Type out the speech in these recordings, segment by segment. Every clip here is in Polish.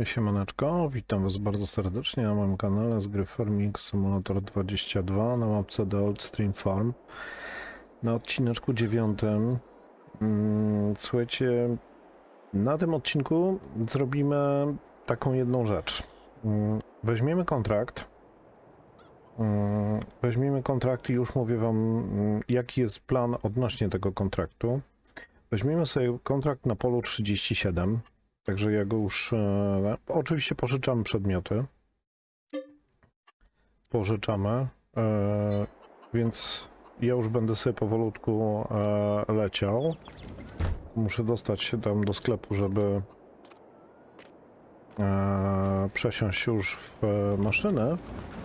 Siemaneczko, witam was bardzo serdecznie na moim kanale z gry Farming Simulator 22 na mapce The Old Stream Farm. Na odcineczku 9. Słuchajcie, na tym odcinku zrobimy taką jedną rzecz. Weźmiemy kontrakt. I już mówię wam, jaki jest plan odnośnie tego kontraktu. Weźmiemy sobie kontrakt na polu 37. Także ja go już... oczywiście pożyczamy przedmioty. Więc ja już będę sobie powolutku leciał. Muszę dostać się tam do sklepu, żeby przesiąść się już w maszynę.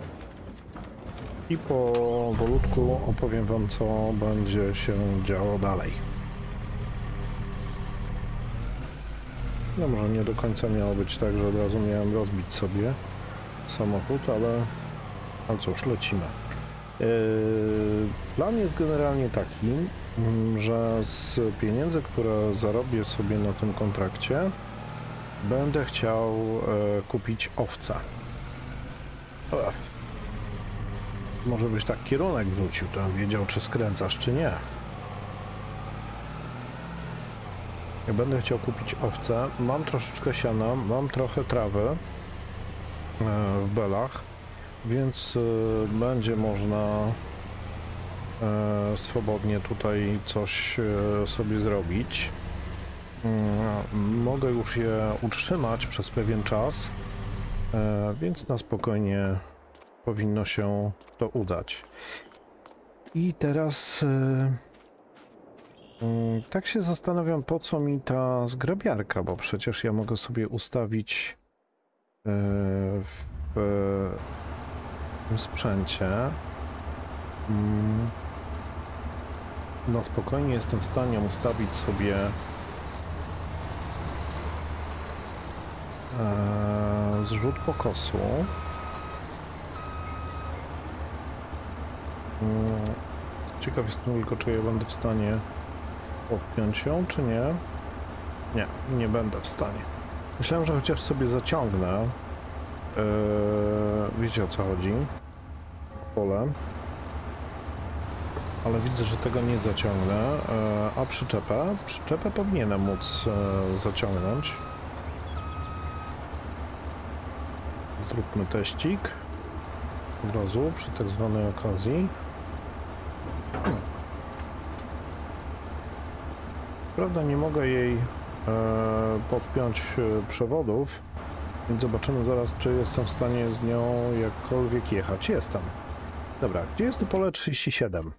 I powolutku opowiem wam, co będzie się działo dalej. No może nie do końca miało być tak, że od razu miałem rozbić sobie samochód, ale cóż, lecimy. Plan jest generalnie taki, że z pieniędzy, które zarobię sobie na tym kontrakcie, będę chciał kupić owce. Może byś tak kierunek wrzucił, to bym wiedział, czy skręcasz, czy nie. Ja będę chciał kupić owce. Mam troszeczkę siana, mam trochę trawy w belach, więc będzie można swobodnie tutaj coś sobie zrobić. Mogę już je utrzymać przez pewien czas, więc na spokojnie powinno się to udać. I teraz tak się zastanawiam, po co mi ta zgrabiarka, bo przecież ja mogę sobie ustawić w tym sprzęcie. Na spokojnie jestem w stanie ustawić sobie zrzut pokosu. Ciekaw jestem tylko, czy ja będę w stanie podpiąć ją, czy nie? Nie, nie będę w stanie. Myślałem, że chociaż sobie zaciągnę. Wiecie, o co chodzi? Pole. Ale widzę, że tego nie zaciągnę. A przyczepę? Przyczepę powinienem móc zaciągnąć. Zróbmy teścik. Od razu, przy tak zwanej okazji. Prawda, nie mogę jej podpiąć przewodów, więc zobaczymy zaraz, czy jestem w stanie z nią jakkolwiek jechać. Jestem. Dobra, gdzie jest to pole 37?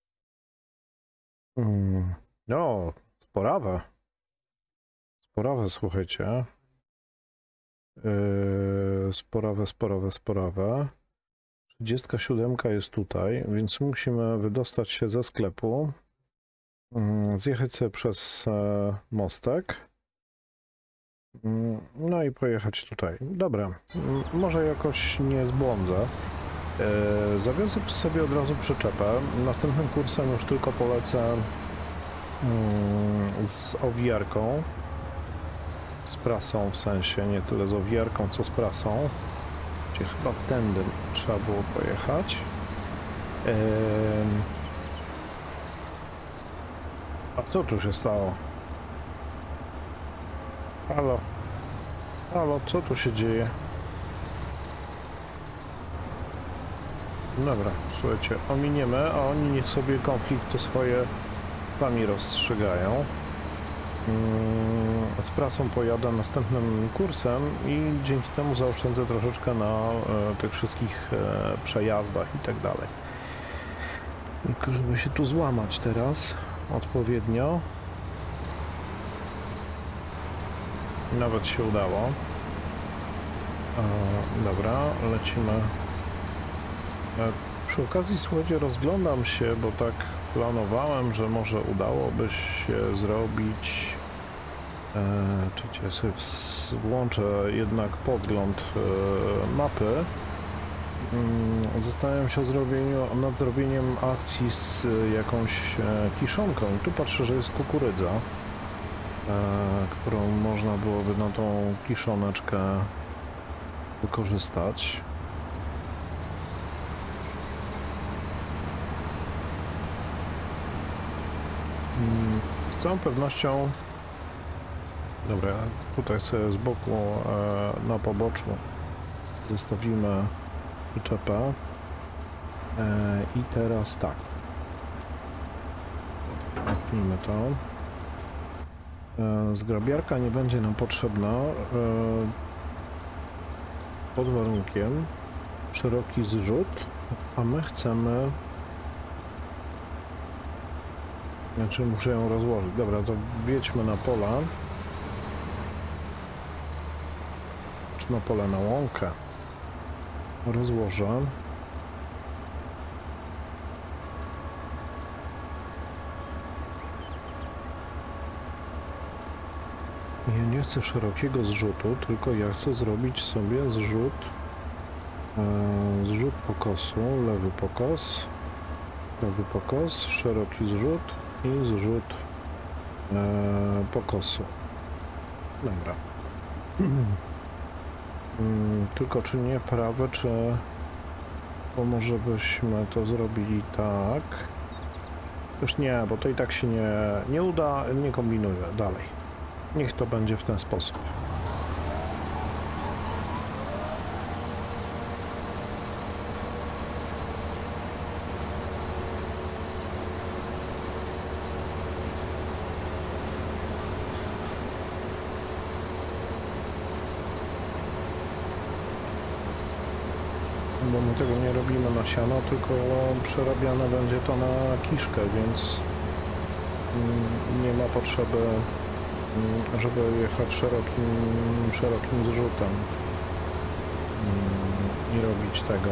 No, sporawe. Sporawe, słuchajcie. Sporawe. 37 jest tutaj, więc musimy wydostać się ze sklepu. Zjechać sobie przez mostek. No i pojechać tutaj. Dobra, może jakoś nie zbłądzę. Zawiozę sobie od razu przyczepę. Następnym kursem już tylko polecę z owijarką. Z prasą w sensie, nie tyle z owijarką, co z prasą. Gdzie chyba tędy trzeba było pojechać. A co tu się stało? Halo, co tu się dzieje? Dobra, słuchajcie, ominiemy, a oni niech sobie konflikty swoje sami rozstrzygają. Z prasą pojadę następnym kursem i dzięki temu zaoszczędzę troszeczkę na tych wszystkich przejazdach i tak dalej. Tylko żeby się tu złamać teraz odpowiednio. Nawet się udało. Dobra, lecimy. Przy okazji, słuchajcie, rozglądam się, bo tak planowałem, że może udałoby się zrobić... Czekajcie, sobie włączę jednak podgląd mapy. Zastanawiam się nad zrobieniem akcji z jakąś kiszonką. Tu patrzę, że jest kukurydza. którą można byłoby na tą kiszoneczkę wykorzystać. Z całą pewnością, dobra, tutaj sobie z boku na poboczu zostawimy przyczepę i teraz tak, napnijmy to. Zgrabiarka nie będzie nam potrzebna pod warunkiem szeroki zrzut, a my chcemy, znaczy muszę ją rozłożyć. Dobra, to wjedźmy na pola, czy na pole, na łąkę. Rozłożę. Ja nie chcę szerokiego zrzutu, tylko ja chcę zrobić sobie zrzut pokosu, lewy pokos, szeroki zrzut i zrzut pokosu. Dobra. Tylko czy nie prawe, czy... Bo może byśmy to zrobili tak. Już nie, bo to i tak się nie uda, nie kombinuję dalej. Niech to będzie w ten sposób. Bo my tego nie robimy na siano, tylko przerabiane będzie to na kiszkę, więc nie ma potrzeby, żeby jechać szerokim zrzutem i robić tego.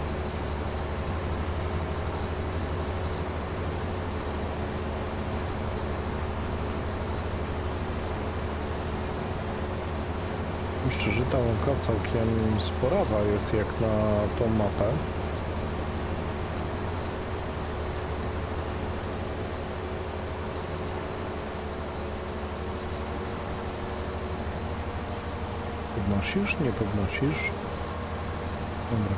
Myślę, że ta łąka całkiem sporawa jest jak na tą mapę. Podnosisz? Nie podnosisz? Dobra.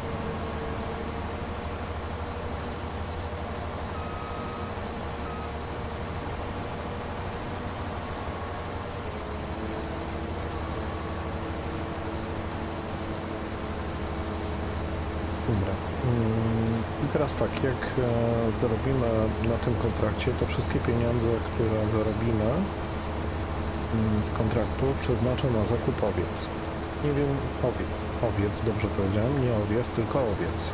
Dobra. I teraz tak, jak zarobimy na tym kontrakcie, to wszystkie pieniądze, które zarobimy z kontraktu, przeznaczę na zakup owiec. Nie wiem, owiec, dobrze powiedziałem, nie owiec, tylko owiec.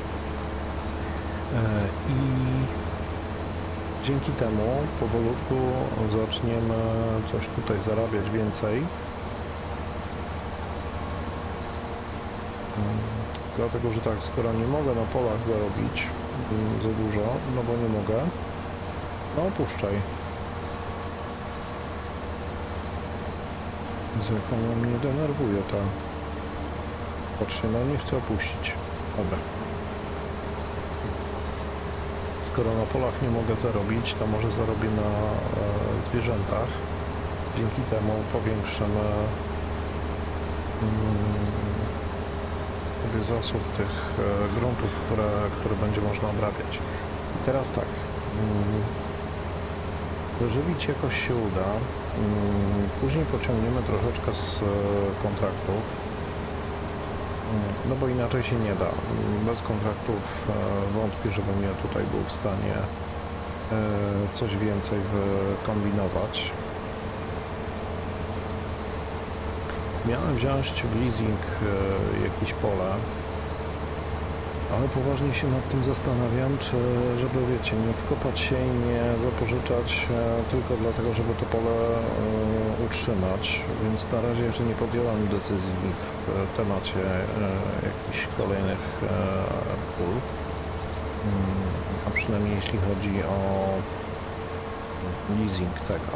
I dzięki temu powolutku zaczniemy coś tutaj zarabiać więcej. Dlatego, że tak, skoro nie mogę na polach zarobić za dużo, no bo nie mogę, no opuszczaj. Jak ona mnie denerwuje, ta... Patrzcie, no nie chcę opuścić. Dobra. Skoro na polach nie mogę zarobić, to może zarobię na zwierzętach. Dzięki temu powiększymy sobie zasób tych gruntów, które będzie można obrabiać. I teraz tak. Wyżywić jakoś się uda. Później pociągniemy troszeczkę z kontraktów. No bo inaczej się nie da. Bez kontraktów wątpię, żebym ja tutaj był w stanie coś więcej wykombinować. Miałem wziąć w leasing jakieś pole, ale poważnie się nad tym zastanawiam, czy żeby, wiecie, nie wkopać się i nie zapożyczać tylko dlatego, żeby to pole utrzymać, więc na razie jeszcze nie podjąłem decyzji w temacie jakichś kolejnych pól, a przynajmniej jeśli chodzi o leasing tego.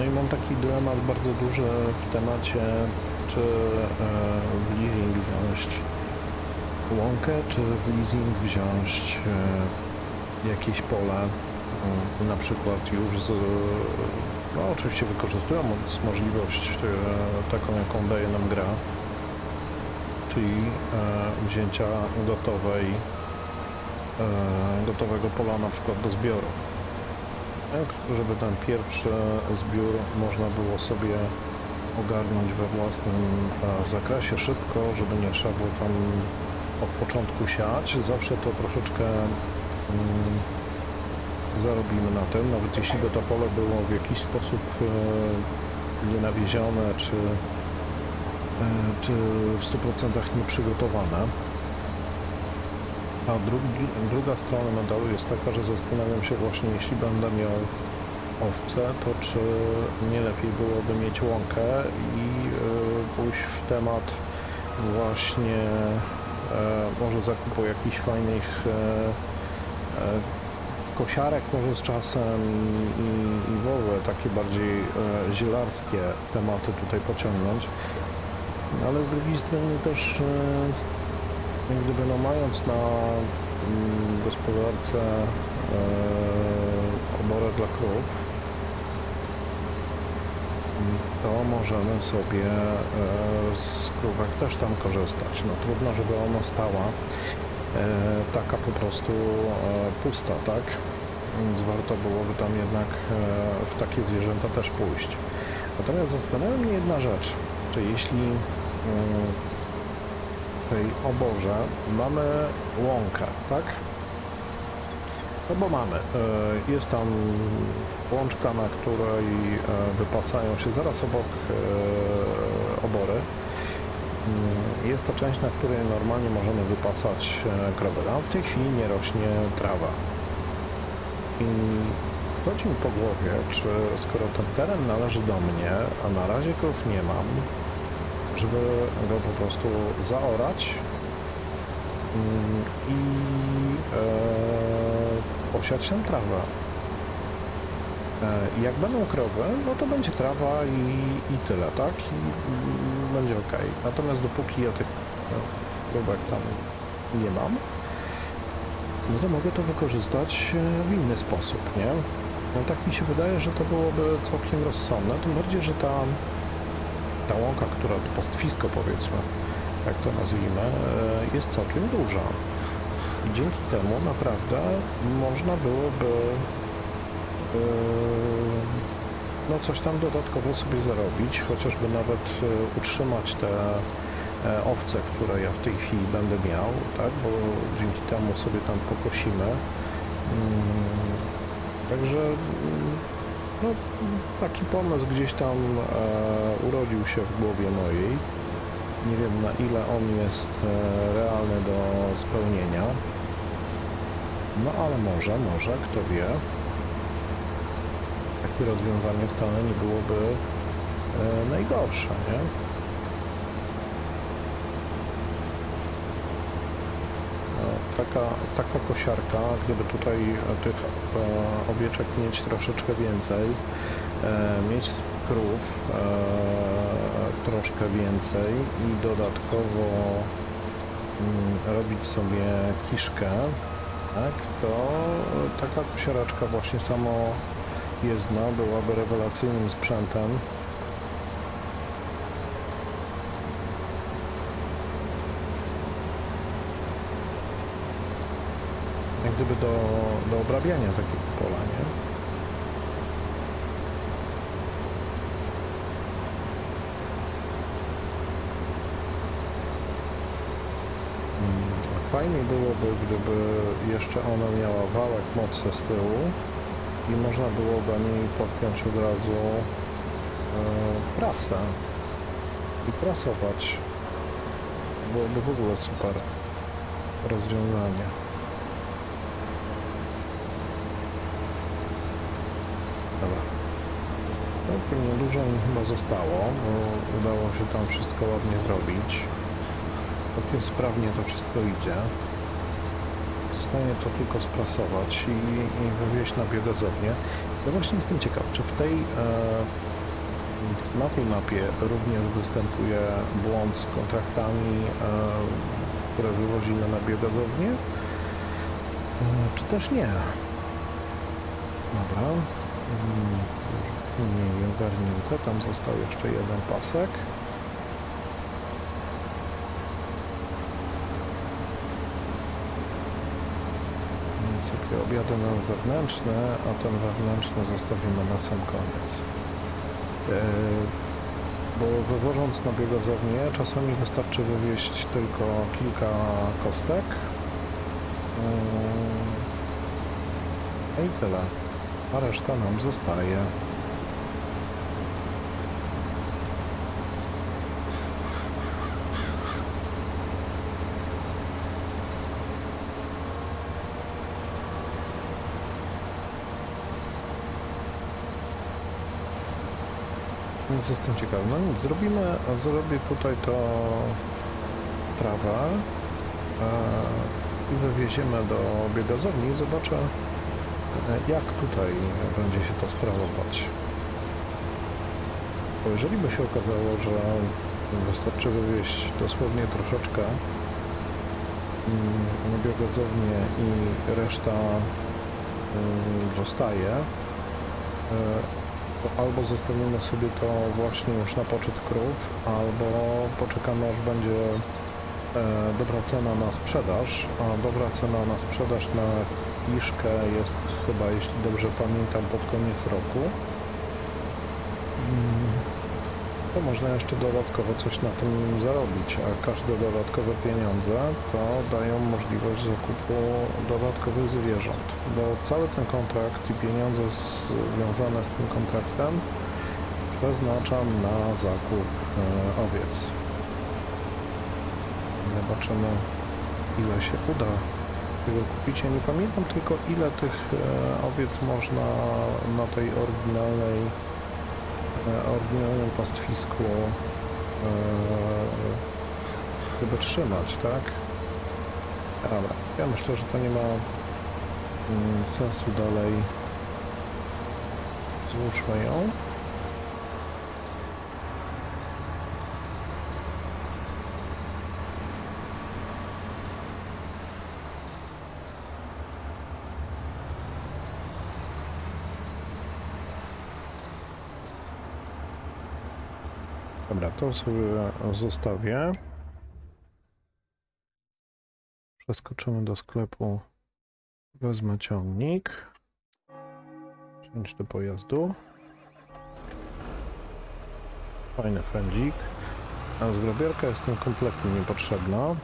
No i mam taki dylemat bardzo duży w temacie, czy w leasing wziąć łąkę, czy w leasing wziąć jakieś pole, na przykład już z, no oczywiście wykorzystując możliwość taką, jaką daje nam gra, czyli wzięcia gotowego pola na przykład do zbioru. Tak, żeby ten pierwszy zbiór można było sobie ogarnąć we własnym zakresie szybko, żeby nie trzeba było tam od początku siać. Zawsze to troszeczkę zarobimy na tym, nawet jeśli by to pole było w jakiś sposób nienawiezione, czy w 100% nieprzygotowane. A druga strona medalu jest taka, że zastanawiam się właśnie, jeśli będę miał owce, to czy nie lepiej byłoby mieć łąkę i pójść w temat właśnie może zakupu jakichś fajnych kosiarek może z czasem i w ogóle takie bardziej zielarskie tematy tutaj pociągnąć. Ale z drugiej strony też jak gdyby no mając na gospodarce oborę dla krów, to możemy sobie z krówek też tam korzystać. No trudno, żeby ona stała taka po prostu pusta, tak? Więc warto byłoby tam jednak w takie zwierzęta też pójść. Natomiast zastanawia mnie jedna rzecz, czy jeśli w tej oborze mamy łąkę, tak? No bo mamy, jest tam łączka, na której wypasają się zaraz obok obory. Jest to część, na której normalnie możemy wypasać krowy, a w tej chwili nie rośnie trawa. I chodzi mi po głowie, czy skoro ten teren należy do mnie, a na razie krów nie mam, żeby go po prostu zaorać i osiać tam trawę. Jak będą krowy, no to będzie trawa i tyle, tak? I będzie ok. Natomiast dopóki ja tych krówek tam nie mam, no to mogę to wykorzystać w inny sposób, nie? No tak mi się wydaje, że to byłoby całkiem rozsądne, tym bardziej, że ta łąka, która to pastwisko powiedzmy, tak to nazwijmy, jest całkiem duża. I dzięki temu naprawdę można byłoby no coś tam dodatkowo sobie zarobić, chociażby nawet utrzymać te owce, które ja w tej chwili będę miał, tak, bo dzięki temu sobie tam pokosimy. Także no, taki pomysł gdzieś tam urodził się w głowie mojej. Nie wiem, na ile on jest realny do spełnienia. No ale może, kto wie. Takie rozwiązanie wcale nie byłoby najgorsze, nie? Taka kosiarka, gdyby tutaj tych owieczek mieć troszeczkę więcej, mieć krów troszkę więcej i dodatkowo robić sobie kiszkę, tak, to taka kosiaraczka właśnie samojezdna byłaby rewelacyjnym sprzętem. Jak gdyby do obrabiania takiego pola, nie? Fajnie byłoby, gdyby jeszcze ona miała wałek mocy z tyłu i można było do niej podpiąć od razu prasę i prasować. Byłoby w ogóle super rozwiązanie. Dobra. No, pewnie dużo mi chyba zostało, bo udało się tam wszystko ładnie zrobić. Całkiem sprawnie to wszystko idzie. Zostanie to tylko sprasować i wywieźć na biogazownię. Ja właśnie jestem ciekaw, czy w tej na tej mapie również występuje błąd z kontraktami, które wywozimy na biogazownię, czy też nie. Dobra. Już mniej ogarnięte. Tam został jeszcze jeden pasek. Więc sobie objadę na zewnętrzny, a ten wewnętrzny zostawimy na sam koniec. Bo wywożąc na biogazownię czasami wystarczy wywieźć tylko kilka kostek. I tyle. A reszta nam zostaje. Więc jestem ciekawy. No nic, zrobię tutaj to trawę i wywieziemy do biogazowni i zobaczę, jak tutaj będzie się to sprawować. Bo jeżeli by się okazało, że wystarczy wywieźć dosłownie troszeczkę na biogazownię i reszta zostaje, albo zostawimy sobie to właśnie już na poczet krów, albo poczekamy, aż będzie dobra cena na sprzedaż, a dobra cena na sprzedaż na liszkę jest chyba, jeśli dobrze pamiętam, pod koniec roku. To można jeszcze dodatkowo coś na tym zarobić, a każde dodatkowe pieniądze to dają możliwość zakupu dodatkowych zwierząt, bo cały ten kontrakt i pieniądze związane z tym kontraktem przeznaczam na zakup owiec. Zobaczymy, ile się uda tego kupić. Ja nie pamiętam tylko, ile tych owiec można na tej oryginalnym pastwisku chyba trzymać, tak? Dobra, ja myślę, że to nie ma sensu dalej. Złóżmy ją. Dobra, to sobie zostawię. Przeskoczymy do sklepu. Wezmę ciągnik. Wsiąść do pojazdu. Fajny fędzik. A zgrabierka jest nam kompletnie niepotrzebna.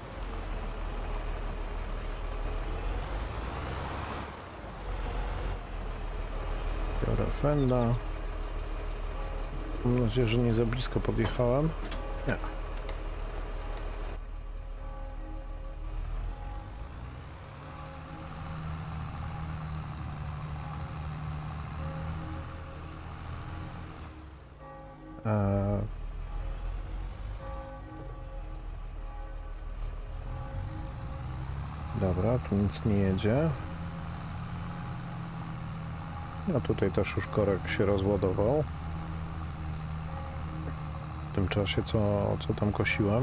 Biorę fenda. Mam nadzieję, że nie za blisko podjechałem. Nie. Dobra, tu nic nie jedzie. A tutaj też już korek się rozładował. W tym czasie, co tam kosiłem.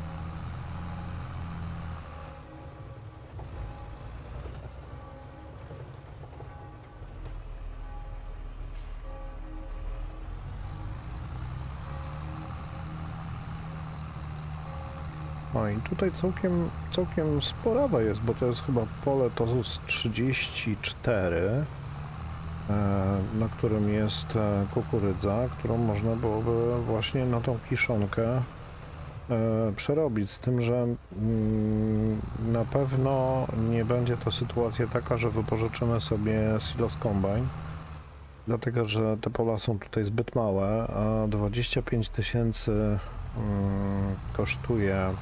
No i tutaj całkiem sporawa jest, bo to jest chyba pole TOZUS 34, na którym jest kukurydza, którą można byłoby właśnie na tą kiszonkę przerobić, z tym, że na pewno nie będzie to sytuacja taka, że wypożyczymy sobie Silos Combine, dlatego że te pola są tutaj zbyt małe, a 25 000 kosztuje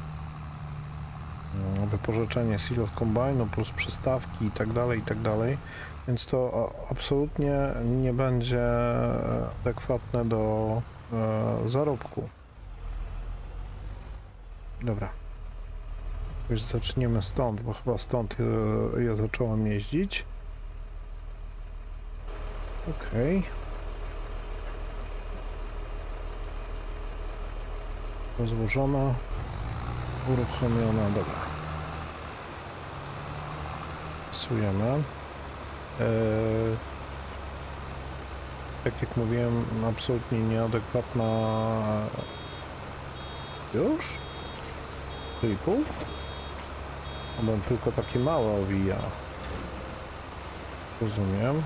wypożyczenie Silos Combine'u plus przystawki i tak dalej, więc to absolutnie nie będzie adekwatne do zarobku. Dobra. Już zaczniemy stąd, bo chyba stąd ja zacząłem jeździć. Okej. Złożona, uruchomiona, dobra. Pasujemy. Tak jak mówiłem, absolutnie nieadekwatna. Już? 3,5? On tylko takie małe owija. Rozumiem.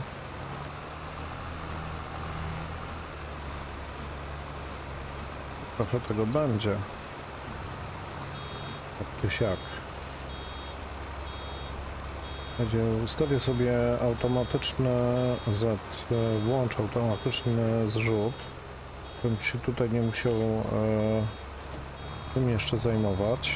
Trochę tego będzie. Tak czy siak. Ustawię sobie automatyczny włącz automatyczny zrzut, bym się tutaj nie musiał tym jeszcze zajmować.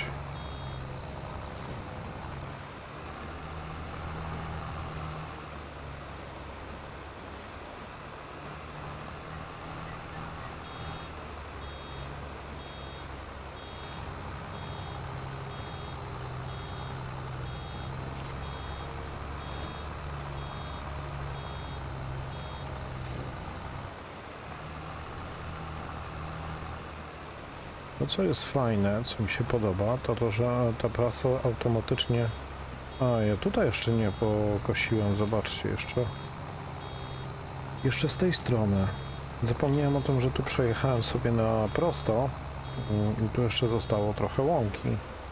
No co jest fajne, co mi się podoba, to że ta prasa automatycznie... A, ja tutaj jeszcze nie pokosiłem, zobaczcie jeszcze. Jeszcze z tej strony. Zapomniałem o tym, że tu przejechałem sobie na prosto i tu jeszcze zostało trochę łąki.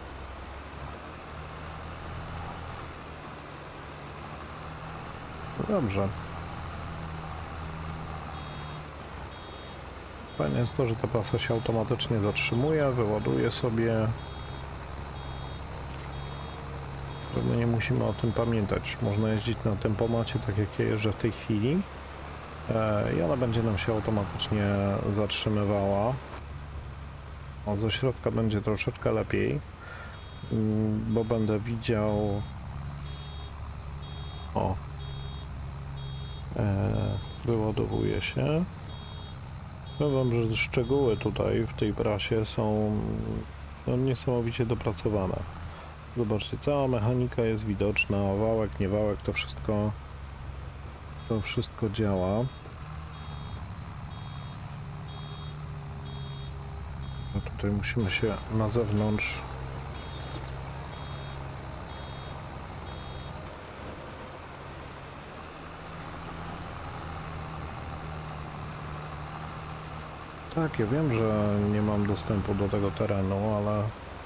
Dobrze. Fajne jest to, że ta prasa się automatycznie zatrzymuje, wyładuje sobie. Że nie musimy o tym pamiętać. Można jeździć na tempomacie, tak jak ja jeżdżę w tej chwili. I ona będzie nam się automatycznie zatrzymywała. O, ze środka będzie troszeczkę lepiej, bo będę widział... O! Wyładowuje się. Powiem wam, że szczegóły tutaj w tej prasie są no, niesamowicie dopracowane. Zobaczcie, cała mechanika jest widoczna, wałek, nie wałek, to wszystko działa. No tutaj musimy się na zewnątrz tak, ja wiem, że nie mam dostępu do tego terenu, ale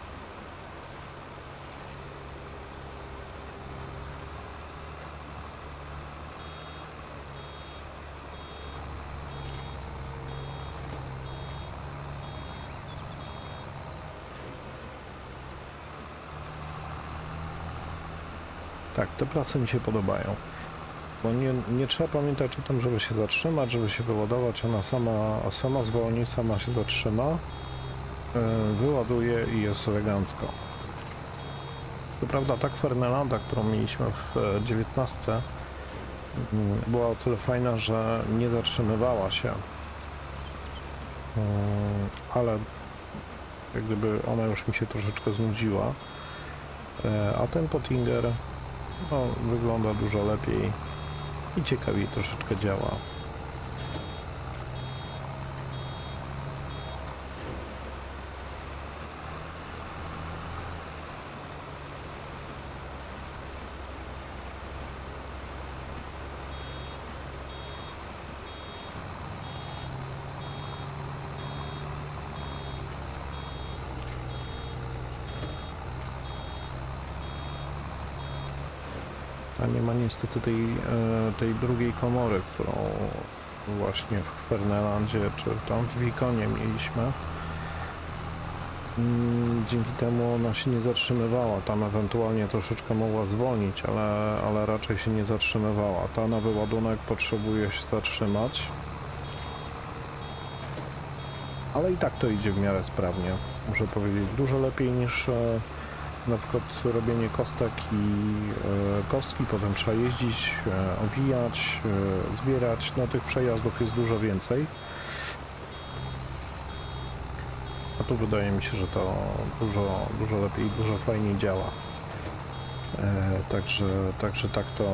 tak, te prasy mi się podobają. Bo nie trzeba pamiętać o tym, żeby się zatrzymać, żeby się wyładować. Ona sama zwolni, sama się zatrzyma, wyładuje i jest elegancko. To prawda, ta Fernelanda, którą mieliśmy w 19, była o tyle fajna, że nie zatrzymywała się. Ale jak gdyby ona już mi się troszeczkę znudziła. A ten Pottinger no, wygląda dużo lepiej i ciekawiej troszeczkę działa. A nie ma niestety tej drugiej komory, którą właśnie w Fernelandzie czy tam w Wikonie mieliśmy. Dzięki temu ona się nie zatrzymywała. Tam ewentualnie troszeczkę mogła zwolnić, ale raczej się nie zatrzymywała. Ta na wyładunek potrzebuje się zatrzymać. Ale i tak to idzie w miarę sprawnie. Muszę powiedzieć, dużo lepiej niż na przykład robienie kostek i kostki, potem trzeba jeździć, owijać, zbierać. No tych przejazdów jest dużo więcej. A tu wydaje mi się, że to dużo lepiej, dużo fajniej działa. Także tak to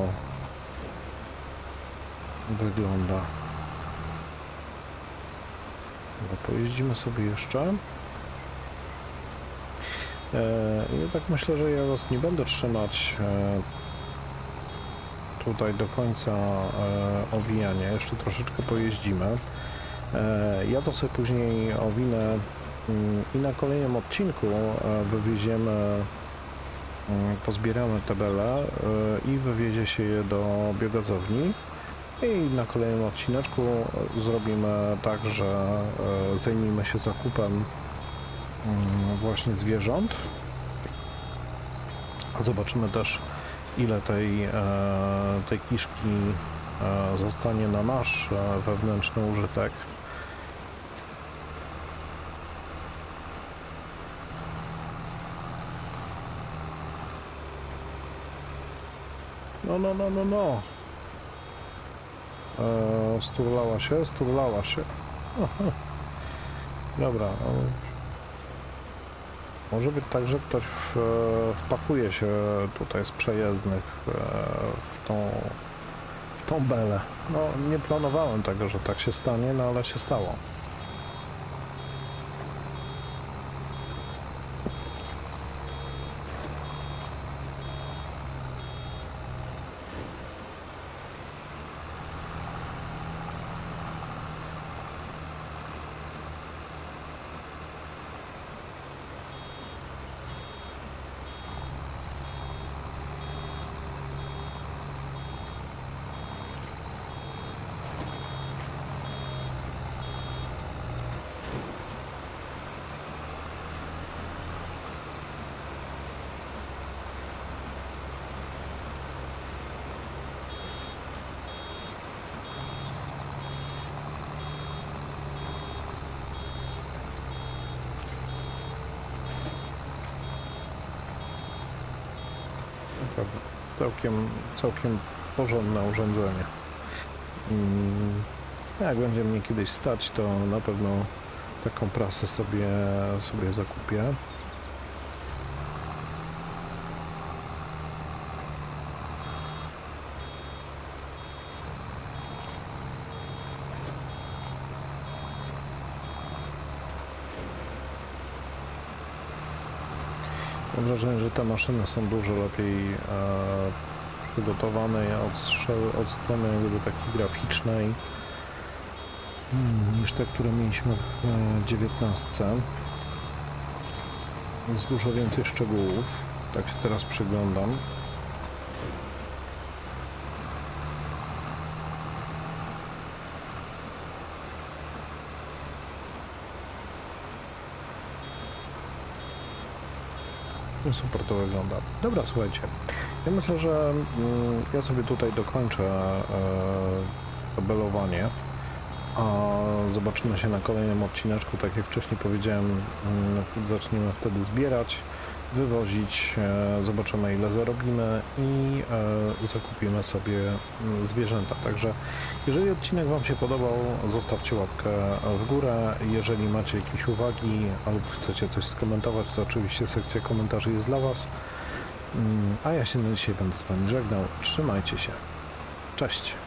wygląda. No, pojeździmy sobie jeszcze. I tak myślę, że ja was nie będę trzymać tutaj do końca owijania. Jeszcze troszeczkę pojeździmy. Ja to sobie później owinę i na kolejnym odcinku wywieziemy, pozbieramy te bele i wywiezie się je do biogazowni. I na kolejnym odcineczku zrobimy tak, że zajmijmy się zakupem właśnie zwierząt. Zobaczymy też, ile tej kiszki zostanie na nasz wewnętrzny użytek. No. Sturlała się. Dobra. Może być tak, że ktoś wpakuje się tutaj z przejezdnych w tą belę. No, nie planowałem tego, że tak się stanie, no ale się stało. Całkiem porządne urządzenie. Jak będzie mnie kiedyś stać, to na pewno taką prasę sobie zakupię. Mam wrażenie, że te maszyny są dużo lepiej przygotowane od strony jakby takiej graficznej niż te, które mieliśmy w 19. Jest dużo więcej szczegółów. Tak się teraz przyglądam. Super to wygląda. Dobra, słuchajcie. Ja myślę, że ja sobie tutaj dokończę belowanie, a zobaczymy się na kolejnym odcineczku. Tak jak wcześniej powiedziałem, zaczniemy wtedy zbierać, wywozić, zobaczymy, ile zarobimy i zakupimy sobie zwierzęta. Także jeżeli odcinek Wam się podobał, zostawcie łapkę w górę. Jeżeli macie jakieś uwagi lub chcecie coś skomentować, to oczywiście sekcja komentarzy jest dla Was. A ja się na dzisiaj będę z Wami żegnał. Trzymajcie się. Cześć.